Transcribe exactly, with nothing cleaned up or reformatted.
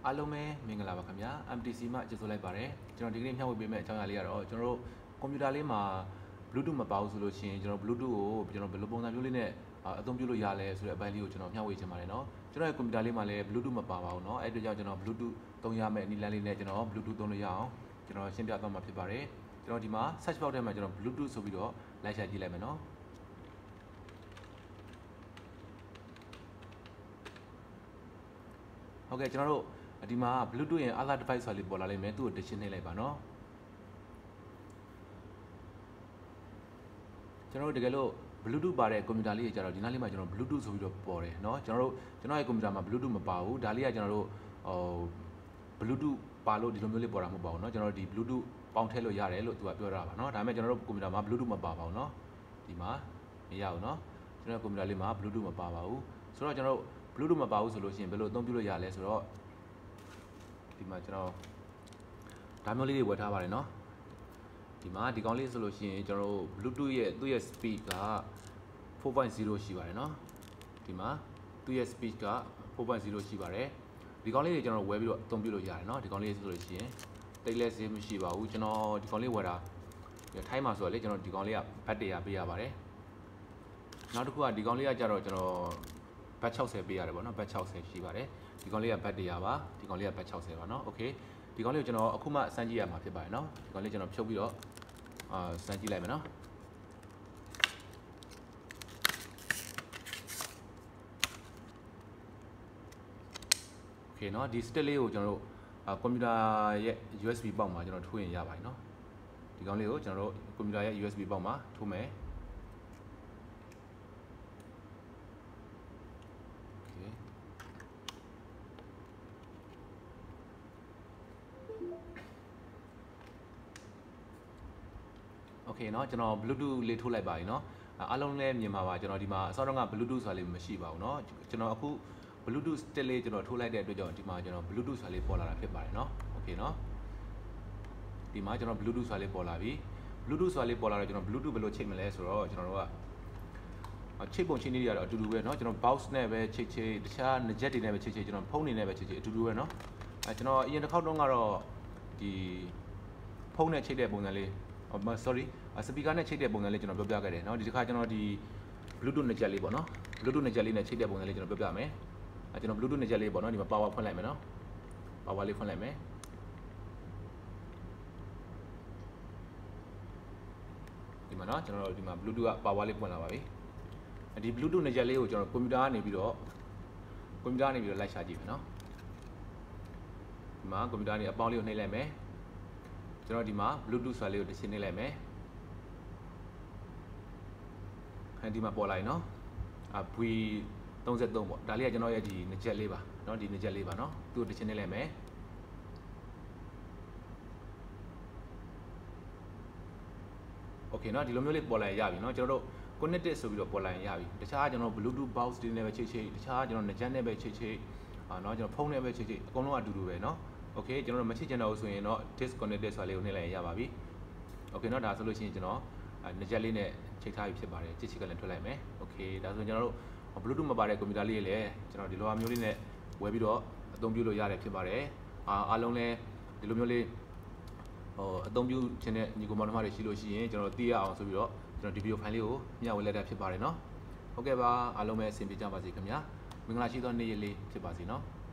အားလုံးပဲမင်္ဂလာပါခင်ဗျာ M T C မှာကျေးဇူးလိုက်ပါတယ်ကျွန်တော်ဒီကနေ့မျှဝေပေးမယ့်အကြောင်းအရာလေးကတော့ကျွန်တော်တို့ကွန်ပျူတာလေးမှာ Bluetooth မပါဘူးဆိုလို့ရှိရင်ကျွန်တော် Bluetooth ကိုကျွန်တော်ဘယ်လိုပုံစံမျိုးလေးနဲ့အသုံးပြုလို့ရလဲဆိုတဲ့အပိုင်းလေးကိုကျွန်တော်မျှဝေချင်ပါတယ်เนาะကျွန်တော်ရဲ့ကွန်ပျူတာလေးမှာလည်း Bluetooth မပါပါဘူးเนาะအဲ့ဒါကြောင့်ကျွန်တော် Bluetooth သုံးရမယ့်နည်းလမ်းလေးနဲ့ကျွန်တော် Bluetooth သုံးလို့ရအောင်ကျွန်တော်ရှင်းပြသွားမှာဖြစ်ပါတယ်ကျွန်တော်ဒီမှာ search box ထဲမှာကျွန်တော် Bluetooth ဆိုပြီးတော့လိုက်ရှာကြည့်လိုက်မယ်เนาะဟုတ်ကဲ့ကျွန်တော်တို့ဒီမှာ Bluetooth ရဲ့ other device ဆိုတာလေးပေါ်လာလိမ့်မယ်သူ့ကို diction နှိပ်လိုက်ပါเนาะကျွန်တော်တို့တကယ်လို့ Bluetooth ပါတဲ့ကွန်ပျူတာလေးကြီးကြတော့ဒီနားလေးမှာကျွန်တော် Bluetooth ဆိုပြီးတော့ပေါ်တယ်เนาะကျွန်တော်တို့ကျွန်တော်ရဲ့ကွန်ပျူတာမှာ Bluetooth မပါဘူးဒါလေးကကျွန်တော်တို့ဟို Bluetooth ပါလို့ဒီလိုမျိုးလေးပေါ်တာမဟုတ်ပါဘူးเนาะကျွန်တော်တို့ဒီ Bluetooth ပေါင်းထည့်လို့ရတယ်လို့သူကပြောတာပါเนาะဒါပေမဲ့ကျွန်တော်တို့ကွန်ပျူတာမှာ Bluetooth မပါပါဘူးเนาะဒီမှာမရဘူးเนาะကျွန်တော်ကွန်ပျူတာလေးမှာ Bluetooth မပါပါဘူးဆိုတော့ကျွန်တော်တို့ Bluetooth မပါဘူးဆိုလို့ရှိရင်ဘယ်လိုအသုံးပြုလို့ရလဲဆိုတော့ဒီမှာကျွန်တော်ဒါမျိုးလေးတွေဝယ်ထားပါတယ်เนาะဒီမှာဒီကောင်လေးဆိုလို့ရှိရင်ကျွန်တော်တို့ Bluetooth ရဲ့သူ့ရဲ့ speed က four point zero ရှိပါတယ်เนาะဒီမှာသူ့ရဲ့ speed က four point zero ရှိပါတယ်ဒီကောင်လေးတွေကျွန်တော်ဝယ်ပြီးတော့အသုံးပြုလို့ရတယ်เนาะဒီကောင်လေးဆိုလို့ရှိရင်တိတ်လက်စေးမရှိပါဘူးကျွန်တော်ဒီကောင်လေးဝယ်တာထိုင်းမှာဆိုတော့လေကျွန်တော်ဒီကောင်လေးကဘတ်တရားပေးရပါတယ်နောက်တစ်ခုကဒီကောင်လေးကကြတော့ကျွန်တော်ဘတ်sixtyပေးရတယ်ပေါ့เนาะဘတ်sixtyရှိပါတယ်ဒီကောင်လေးကဘတ်တရားပါဒီကောင်လေးကဘတ်sixtyပါเนาะโอเคဒီကောင်လေးကိုကျွန်တော်အခုမှစမ်းကြည့်ရမှာဖြစ်ပါတယ်เนาะဒီကောင်လေးကျွန်တော်ဖြုတ်ပြီးတော့အာစမ်းကြည့်လိုက်မယ်เนาะโอเคเนาะဒီ stick လေးကိုကျွန်တော်တို့ကွန်ပျူတာရဲ့ U S B ပေါက်မှာကျွန်တော်ထိုးရင်ရပါတယ်เนาะဒီကောင်လေးကိုကျွန်တော်တို့ကွန်ပျူတာရဲ့ U S B ပေါက်မှာထိုးမယ်โอเคเนาะကျွန်တော် Bluetooth လေးထိုးလိုက်ပါပြီเนาะအားလုံးလည်းမြင်ပါပါကျွန်တော်ဒီမှာအစောတုန်းက Bluetooth ဆိုတာလေးမရှိပါဘူးเนาะကျွန်တော်အခု Bluetooth stick လေးကျွန်တော်ထိုးလိုက်တဲ့အတွက်ကြောင့်ဒီမှာကျွန်တော် Bluetooth ဆိုတာလေးပေါ်လာတာဖြစ်ပါတယ်เนาะโอเคเนาะဒီမှာကျွန်တော် Bluetooth ဆိုတာလေးပေါ်လာပြီ Bluetooth ဆိုတာလေးပေါ်လာတော့ကျွန်တော် Bluetooth ဘယ်လိုချိန်မလဲဆိုတော့ကျွန်တော်တို့ကချိတ်ပုံချိန်လေးတွေကတော့အတူတူပဲเนาะကျွန်တော် box နဲ့ပဲချိတ်ချိတ်တခြား jet တွေနဲ့ပဲချိတ်ချိတ်ကျွန်တော်ဖုန်းတွေနဲ့ပဲချိတ်ချိတ်အတူတူပဲเนาะအဲကျွန်တော်အရင်တစ်ခေါက်တုန်းကတော့ဒီဖုန်းနဲ့ချိတ်တဲ့ပုံစံလေးsorry speaker နဲ့ချိတ်တဲ့ပုံစံလေးကျွန်တော်ပြောပြခဲ့တယ်เนาะဒီတစ်ခါကျွန်တော်ဒီ Bluetooth နဲ့ jet လေးပေါ့เนาะ Bluetooth နဲ့ jet လေးနဲ့ချိတ်တဲ့ပုံစံလေးကျွန်တော်ပြောပြမယ်အဲကျွန်တော် Bluetooth နဲ့ jet လေးပေါ့เนาะဒီမှာ power ဖွင့်လိုက်မယ်เนาะ power လေးဖွင့်လိုက်မယ်ဒီမှာเนาะကျွန်တော်တို့ဒီမှာ Bluetooth က power လေးဖွင့်လာပါပြီဒီ Bluetooth နဲ့ jet လေးကိုကျွန်တော်ကွန်ပျူတာကနေပြီးတော့ကွန်ပျူတာကနေပြီးတော့လိုက်ရှာကြည့်မယ်เนาะဒီမှာကွန်ပျူတာကနေအပေါင်းလေးကိုနှိပ်လိုက်မယ်ကျွန်တော်ဒီမှာ Bluetooth ဆိုတာလေးကိုတစ်ချက်နှိပ်လိုက်မယ်အဲဒီမှာပေါ်လာရင်เนาะအ V thirty-threeပေါ့ဒါလေးကကျွန်တော်ရဲ့ဒီနှစ်ချက်လေးပါเนาะဒီနှစ်ချက်လေးပါเนาะသူ့ကိုတစ်ချက်နှိပ်လိုက်မယ်โอเคเนาะဒီလိုမျိုးလေးပေါ်လာရင်ရပြီเนาะကျွန်တော်တို့ connected ဆိုပြီးတော့ပေါ်လာရင်ရပြီတခြားကျွန်တော် Bluetooth box တွေနဲ့ပဲချိတ်ချိတ်တခြားကျွန်တော်နှစ်ချက်နဲ့ပဲချိတ်ချိတ်အာเนาะကျွန်တော်ဖုန်းနဲ့ပဲချိတ်ချိတ်အကုန်လုံးအတူတူပဲเนาะโอเคကျွန်တော်တို့မချိတ်ချင်တော့ဘူးဆိုရင်တော့ disconnected ဆိုတာလေးကိုနှိပ်လိုက်ရင်ရပါပြီโอเคเนาะဒါဆိုလို့ရှိရင်ကျွန်တော်နှစ်ချက်လေးနဲ့ချိတ်ထားပြီးဖြစ်ပါတယ်ချစ်ချစ်ကလည်းထွက်လိုက်မယ်โอเคဒါဆိုရင်ကျွန်တော်တို့ Bluetooth မပါတဲ့ကွန်ပျူတာလေးလည်းကျွန်တော်ဒီလိုမျိုးလေးနဲ့ဝယ်ပြီးတော့အသုံးပြုလို့ရတယ်ဖြစ်ပါတယ်အာအားလုံးလည်းဒီလိုမျိုးလေးဟိုအသုံးပြုခြင်းနဲ့ညီကောင်မောင်နှမတွေရှိလို့ရှိရင်ကျွန်တော်သိရအောင်ဆိုပြီးတော့ကျွန်တော်ဒီဗီဒီယိုဖိုင်လေးကိုမျှဝေလိုက်တာဖြစ်ပါတယ်เนาะဟုတ်ကဲ့ပါအားလုံးပဲအဆင်ပြေကြပါစေခင်ဗျာမင်္ဂလာရှိသောနေ့ရက်လေးဖြစ်ပါစေเนาะ